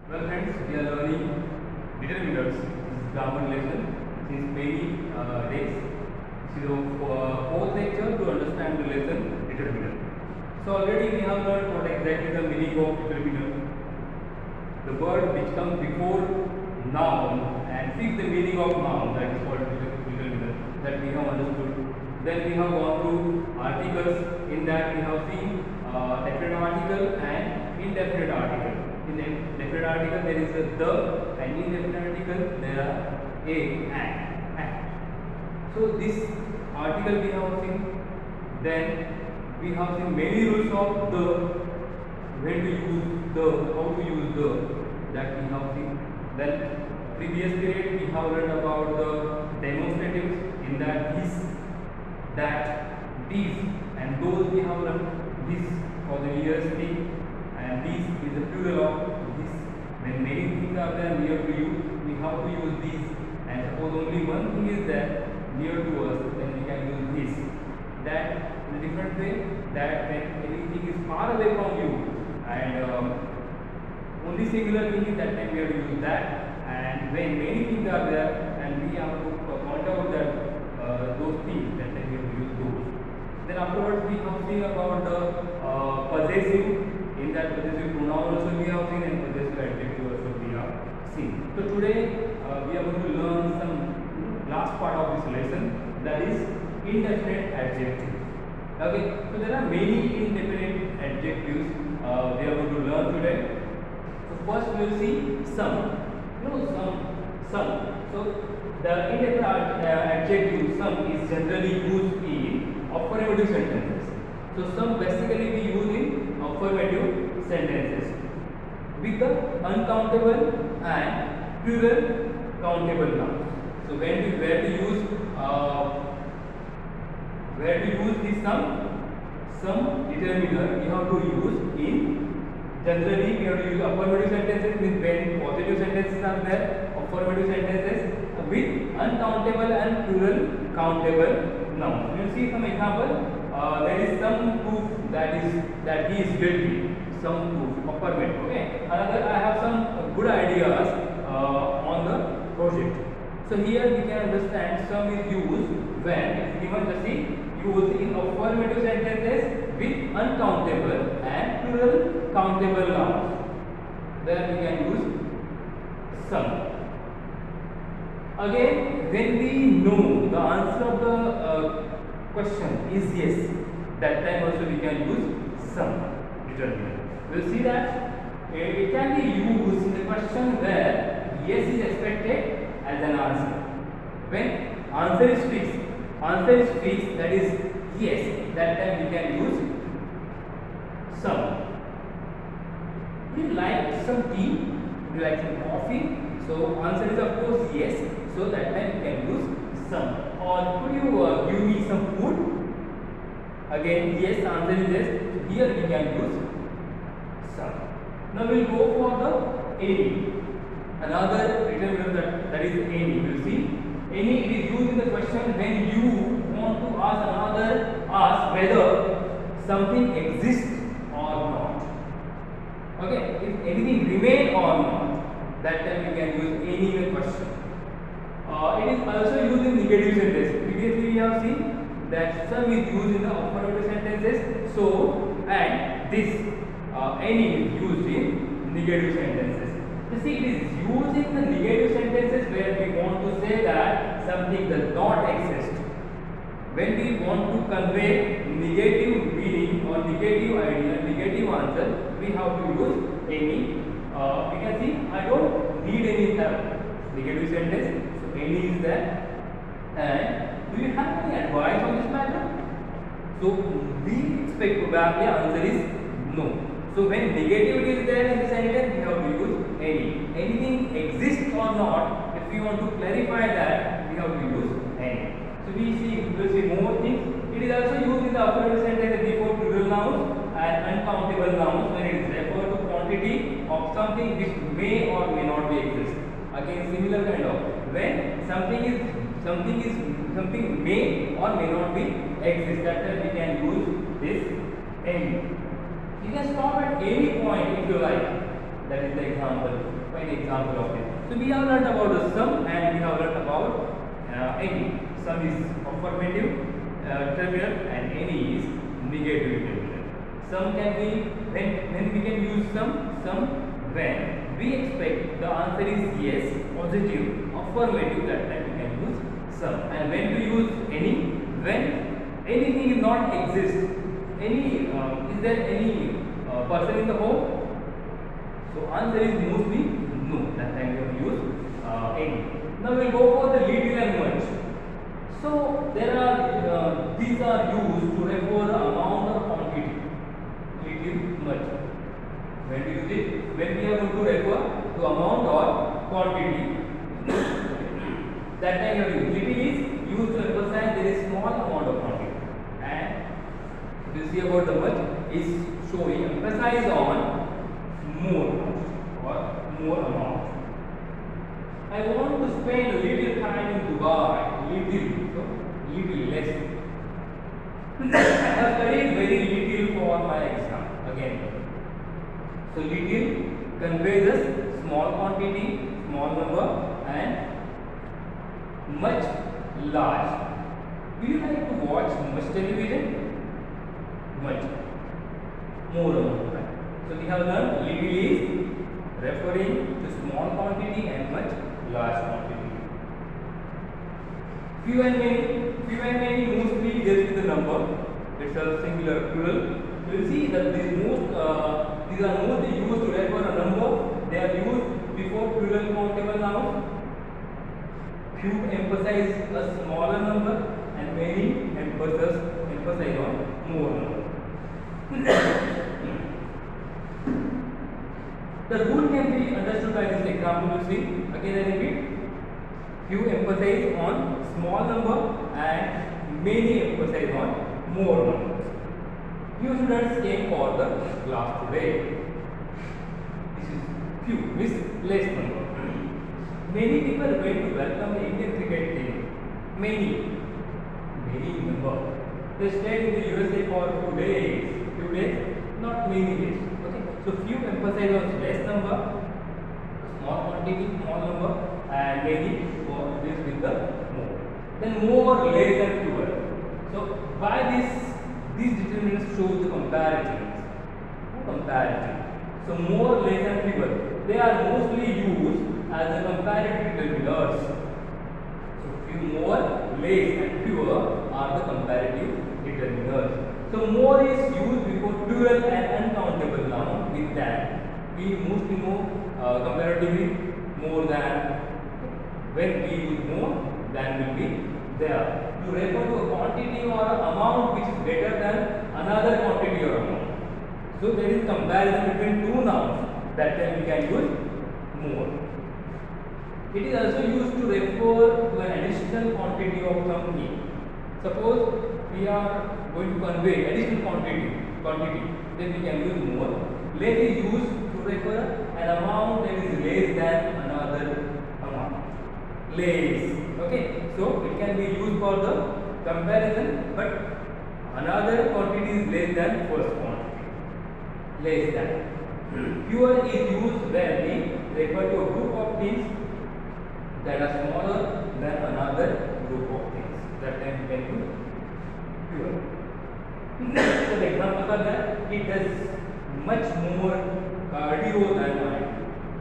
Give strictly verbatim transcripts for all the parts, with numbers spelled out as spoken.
Well friends, we are learning determinants. This is grammar lesson since many uh, days. This is our uh, fourth lecture to understand the lesson determinant. So already we have learned what exactly the meaning of determinant. The word which comes before noun and fix the meaning of noun, that is called determinant, that we have understood. Then we have gone through articles. In that we have seen uh, definite article and indefinite article. In the definite article there is a the, and in indefinite article there are a and and. So this article we have seen. Then we have seen many rules of the, when to use the, how to use the, that we have seen. Then previous period we have learned about the demonstratives. In that this, that, these, and those we have learned. This for the nearest thing, and this is the plural of this. When many things are there near to you, we have to use these. And suppose only one thing is there near to us, then we can use this. That in a different way, that when anything is far away from you and um, only singular thing is that time we have to use that. And when many things are there and we have to point out that uh, those things, that time we have to use those. Then afterwards we have seen about the uh, possessive. In that possessive pronoun also we have seen, and possessive adjective also we have seen. So today uh, we are going to learn some last part of this lesson, that is indefinite adjective. Okay, so there are many indefinite adjectives uh, we are going to learn today. So first we will see some. You know some, some. So the indefinite uh, adjective some is generally used in affirmative sentences. So some basically we use in affirmative sentences with the uncountable and plural countable nouns. So when we where to use uh, where to use this some some determiner, we have to use in generally we have to use affirmative sentences with when positive sentences are there, affirmative sentences with uncountable and plural countable nouns. You will see some example. Uh, there is some proof that is that he is guilty. Some proof, affirmative. Okay. Another, I have some good ideas uh, on the project. So here we can understand some is used when it's given the see used in affirmative sentences with uncountable and plural countable nouns. There we can use some. Again, when we know the answer of the uh, question is yes, that time also we can use some determinant. We will see that it can be used in the question where yes is expected as an answer. When answer is fixed, answer is fixed, that is yes, that time we can use some. Do you like some tea? Do you like some coffee? So answer is of course yes. So that time you can use some. Or could you uh, give me some food? Again yes, answer is yes. So here we can use some. Now we will go for the any. Another determinant that, that is any. You will see any, it is used in the question when you want to ask another ask whether something exists or not. Okay, if anything remain or not, that time we can use any in the question. Uh, it is also used in negative sentences. Previously we have seen that some is used in the affirmative sentences. So and this uh, any is used in negative sentences. You see, it is used in the negative sentences where we want to say that something does not exist. When we want to convey negative meaning or negative idea, negative answer, we have to use any. Uh, we can see I don't need any negative sentence. Any is there. And do you have any advice on this matter? So we expect probably answer is no. So when negativity is there in the sentence, we have to use any. Anything exists or not, if we want to clarify that, we have to use any. So we see we will see more things. It is also used in the affirmative sentence before plural nouns and uncountable nouns when it is referred to quantity of something which may or may not be exist. Again similar kind of when something is something is something may or may not be exist, that time we can use this any. You can stop at any point if you like. That is the example, fine example of it. So we have learned about the sum and we have learned about uh, any. Sum is affirmative uh, terminal and any is negative terminal. Sum can be when when we can use sum sum when we expect the answer is yes, positive, affirmative, that time we can use sum. And when to use any, when anything is not exist. Any uh, is there any uh, person in the home? So answer is mostly no. That time we have use uh, any. Now we will go for the little and much. So there are uh, these are used to refer the amount or quantity. Little, much. When we use it, when we are going to refer to amount or quantity, that time you have used. Little is used to emphasize there is small amount of quantity, and if you see about the much is showing emphasize on more or more amount. I want to spend a little time in Dubai, little, so little less. I have studied very little for my exam again. So little conveys small quantity, small number, and much large. Do you like to watch much television? Much. More amount. Right? So we have learned little is referring to small quantity and much large quantity. Few and many. Few and many mostly deals with the number. It's a singular plural. You will see that these most uh, these are mostly used to refer a number. They are used before plural countable nouns. Few emphasize a smaller number and many emphasize emphasize on more number. The rule can be understood by this example. You see, again I repeat, few emphasize on small number and many emphasize on more number. Few students came for the class today. This is few, means less number. Many people went to welcome the Indian cricket team. Many, many number. They stayed in the U S A for few days. Few days, not many days. Okay. So few emphasize on less number, small quantity, small number, and many for this with the more. Then more, less, and fewer. So by this, these determinants show the comparisons. Comparison. So more, less, and fewer. They are mostly used as a comparative determinants. So few more, less, and fewer are the comparative determinants. So more is used before plural and uncountable noun. With that, we mostly know uh, comparatively more than. When we use more, than will be there. To refer to a quantity or amount which is greater than another quantity or amount. So there is comparison between two nouns. That time we can use more. It is also used to refer to an additional quantity of something. Suppose we are going to convey additional quantity, quantity, then we can use more. Less is used to refer an amount that is less than another amount. Less. Okay. So it can be used for the comparison, but another quantity is less than first quantity. Less than. Fewer is used when we refer to a group of things that are smaller than another group of things. That time we can use fewer. So the example of that, it does much more cardio than I do.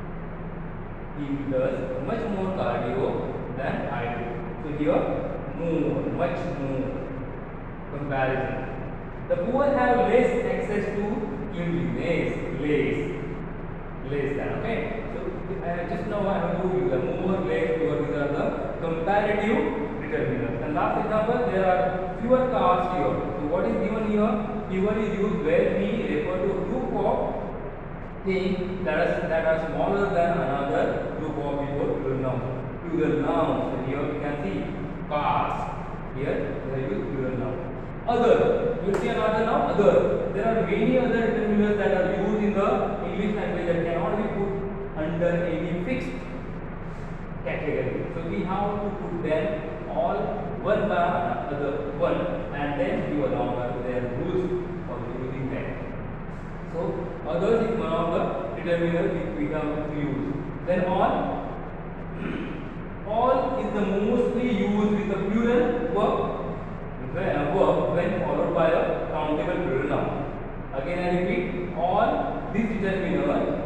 He does much more cardio than I do. So here, more, much more. Comparison. The poor have less access to cleanliness, less, less than. Okay. So uh, just now I have told you the more, less, fewer. These are the comparative determinants. And last example, there are fewer cars here. So what is given here? Fewer is used where we refer to a group of things that are that are smaller than another group of before plural noun. Plural nouns. So here we can see cars. Here they use plural noun. Other. You see another noun. Other. There are many other determinants that are used in the English language that cannot be put under any fixed category. So we have to put them all one by another one, and then give along their rules for using them. So others is one of the determiner which we have to use. Then all. All is the mostly used with the plural verb when, verb when followed by a countable plural noun. Again I repeat, all this determiner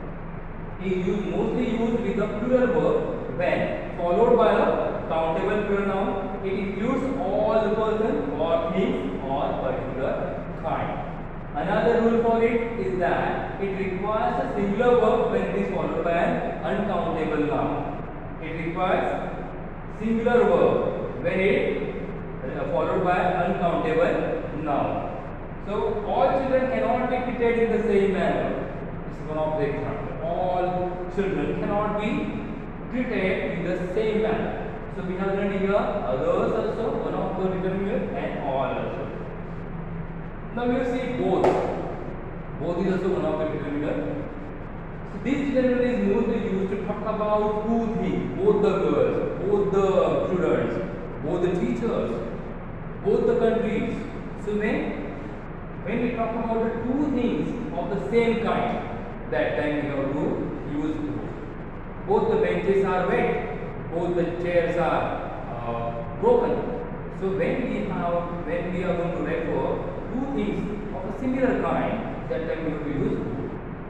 is used, mostly used with the plural verb when followed by a countable plural noun. It includes all the person or things or particular kind. Another rule for it is that it requires a singular verb when it is followed by an uncountable noun. It requires singular verb when it is followed by uncountable noun. So all children cannot be treated in the same manner. This is one of the examples. All children cannot be treated in the same manner. So we have learned here others also, one of the determiner, and all also. Now we will see both. Both is also one of the determiner. So this determiner is mostly used to talk about two things, both the girls, both the students, both the teachers, both the countries. So when when we talk about the two things of the same kind, that time we have to use both. Both the benches are wet, both the chairs are uh, broken. So when we have when we are going to refer two things of a similar kind, that time we have to use both.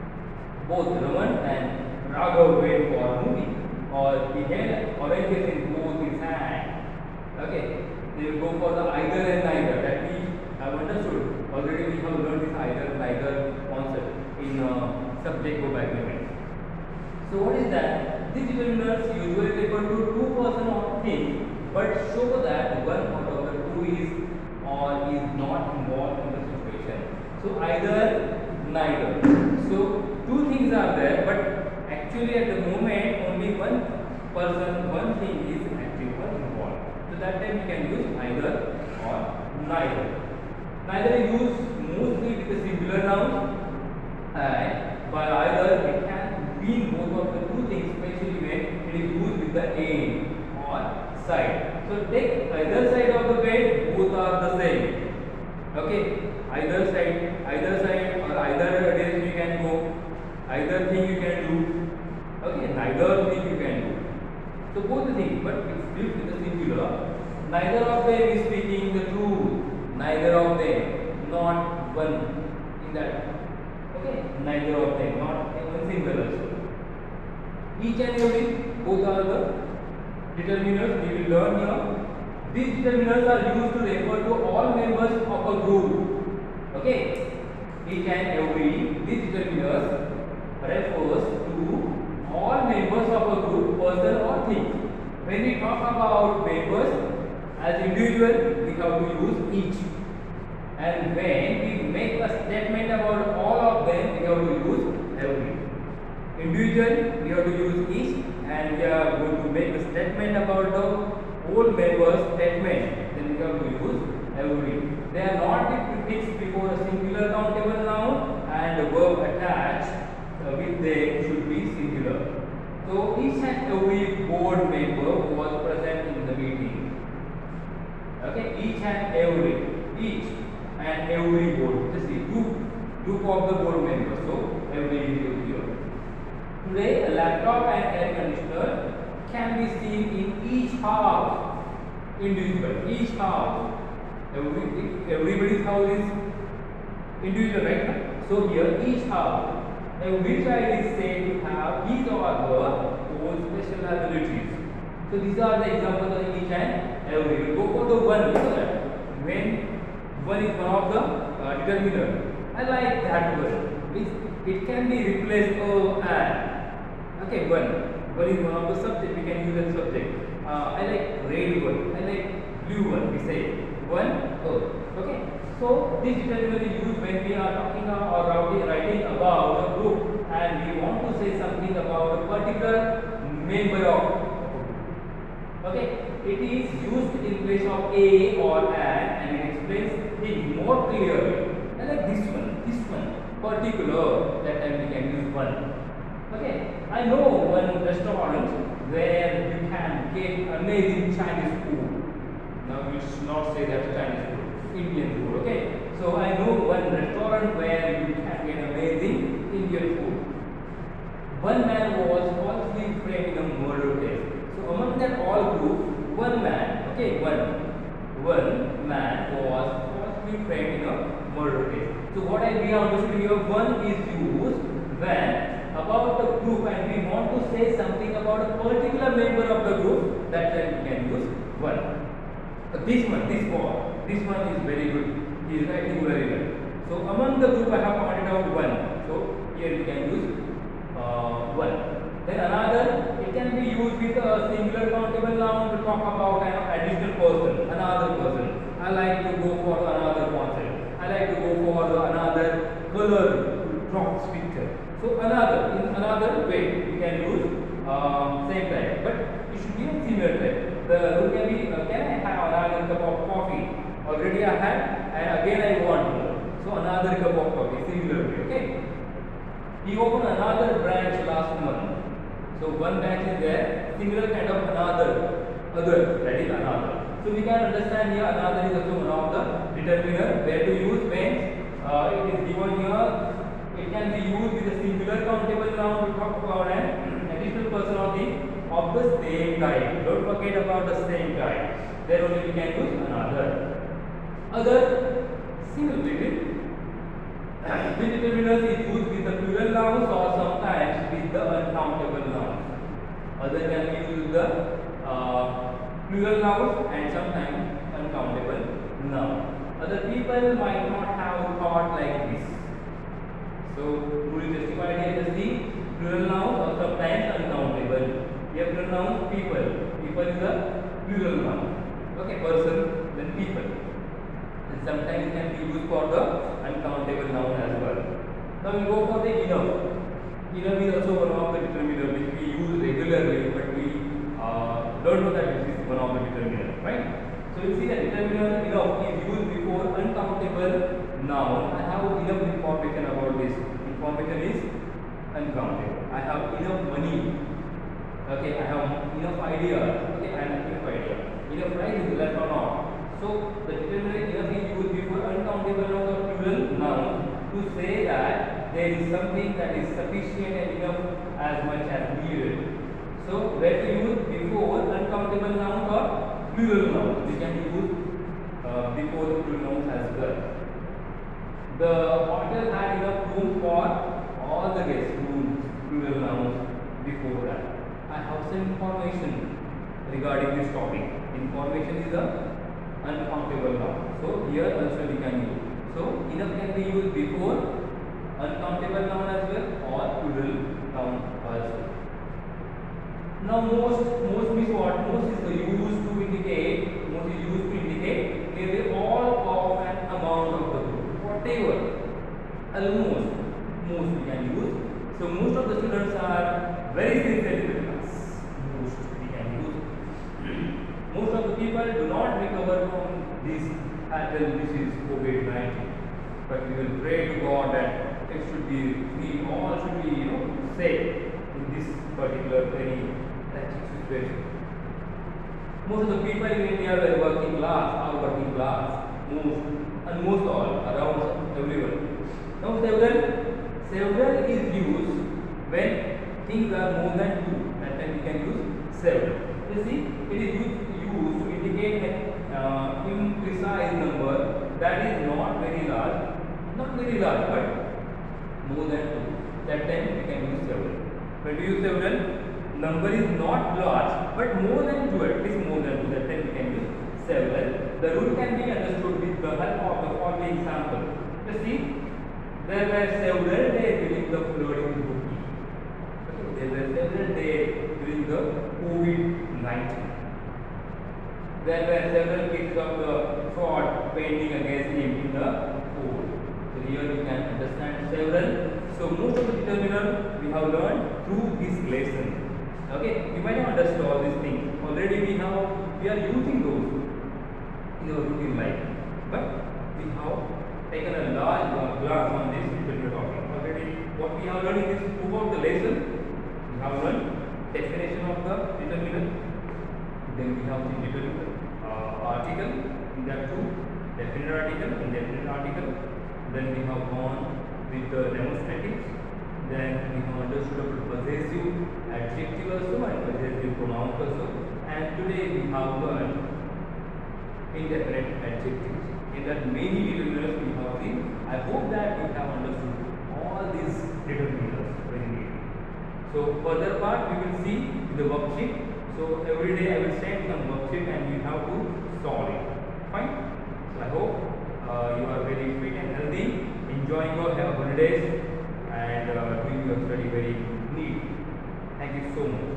Both Raman and Raghav went for movie, or he held oranges in both his hands. Okay, they will go for the either and neither. That we have understood. Already we have learned this either neither concept in uh, subject verb agreement. So what is that? These determiners usually refer to two person or thing, but show that one out of the two is or is not involved in the situation. So either neither. So two things are there, but actually at the moment only one person, one thing is actually involved. So that time we can use either or neither. Neither is used mostly with the singular noun, and by either it can mean both of the two things, especially when it is used with the end or side. So take either side of the bed, both are the same. Okay, either side, either side or either direction you can go, either thing you can do. Okay, neither thing you can do. So both the things, but it's used with the singular. Neither of them is speaking the truth. Neither of them, not one in that. Okay, neither of them, not even single also. Each and every, both are the determiners we will learn here. These determiners are used to refer to all members of a group. Okay, each and every, these determiners refers to all members of a group, person or thing. When we talk about members as individual, we have to use each. And when we make a statement about all of them, we have to use every. Individual, we have to use each, and we are going to make a statement about the whole members statement, then we have to use every. They are not the prefix before a singular countable noun, and the verb attached uh, with them should be singular. So each and every board member was present in the meeting. Okay, each and every, each and every board. Just see, group, group of the board members. So every is here. Today, a laptop and air conditioner can be seen in each house. Individual, each house. Every, everybody's house is individual, right? So here, each house. Every child is said to have his or her own special abilities. So these are the examples of each and every. We go for the one. You know that when one is one of the uh, determiner. I like that word. It, it can be replaced oh and. Okay, one. One is one of the subject. We can use as subject. Uh, I like red one. I like blue one. We say one oh. Okay. So this determiner is used when we are talking or writing about a group, and we want to say something about a particular member of a group. Okay, it is used in place of a or an, and it explains things more clearly. And like this one, this one, particular, that time we can use one. Okay, I know one restaurant where you can get amazing Chinese food. Now we should not say that Chinese food. Indian food, okay? So I know one restaurant where you can get amazing Indian food. one man was falsely framed in a murder case. So among that all group, one man, okay, one, one man was falsely framed in a murder case. So what I we are understood here, one is used when about the group and we want to say something about a particular member of the group, that time we can use one. Uh, this one, this one, this one is very good. He is writing very well. So among the group I have pointed out one. So here we can use uh, one. Then another, it can be used with a singular countable noun to talk about an additional person, another person. I like to go for another concept. I like to go for another color to draw this picture. So another, in another way, we can use uh, same type, but it should be a similar type. The rule can be, uh, can I have another cup of coffee? Already I had, and again I want more. So another cup of coffee, similar way, okay? He opened another branch last month. So one branch is there, similar kind of another, other, that is another. So we can understand here another is also one of the determiner where to use when uh, it is given here. It can be used with a singular countable noun to talk about an additional person of the of the same type. Don't forget about the same type. There only we can use another. Other similarly, which determiners is used with the plural nouns or sometimes with the uncountable nouns. Other can be used with the uh, plural nouns and sometimes uncountable nouns. Other people might not have thought like this. So, rule is justified here. Just see plural nouns or sometimes uncountable. Here plural nouns people. People is a plural noun. Okay, person then people. And sometimes it can be used for the uncountable noun as well. Now we go for the enough. Enough is also one of the determiner which we use regularly, but we uh, don't know that this is one of the determiner, right? So you see that determiner enough is used before uncountable noun. I have enough information about this. Information is uncountable. I have enough money. Okay, I have enough idea. Okay, I have enough idea. Enough price is left or not. So the determiner enough is used before uncountable noun or plural noun to say that there is something that is sufficient and enough as much as needed. So where to use before uncountable noun or plural noun. We can use uh, before the plural nouns as well. The hotel had enough room for all the guest rooms, plural nouns before that. I have some information regarding this topic. Information is a uncountable noun. So here also we can use. So enough can be used before uncountable noun as well or plural noun also. Now most most means what? Most is used to indicate, most is used to indicate nearly all of an amount of the group. Whatever, almost, most we can use. So most of the students are very sincere in the class. Most we can use. Most of the people do not recover from this until this is COVID nineteen. But we will pray to God that it should be, we all should be, you know, safe in this particular very tragic situation. Most of the people in India were working class, are working class, most and most all around everyone. Now several, several is used when things are more than two. That time we can use several. You see, it is used, used to indicate an uh, imprecise number that is not very large, not very large, but more than two. That time we can use several. When we use several, number is not large, but more than two, at least more than two. That time we can use several. The rule can be understood with the help of the following example. You see, there were several days during the flood in Turkey. Okay, there were several days during the COVID nineteen. There were several cases of the fraud pending against him in the court. So here you can understand several. So most of the determiner we have learned through this lesson. Okay, you might have understood all these things. Already we have we are using those in our routine life. But we have taken a large glance on this determiner topic. Already what we have learned in this throughout the lesson, we have learned definition of the determiner. Then we have the determiner uh, article, in that too, definite article, indefinite article. Then we have gone with the demonstratives. Then we have understood about the definite adjectives. In that many determiners we have seen. I hope that you have understood all these determiners very neatly. So further part we will see in the worksheet. So every day I will send some worksheet and you have to solve it. Fine. So I hope uh, you are very fit and healthy, enjoying your holidays and uh, doing your study very neat. Thank you so much.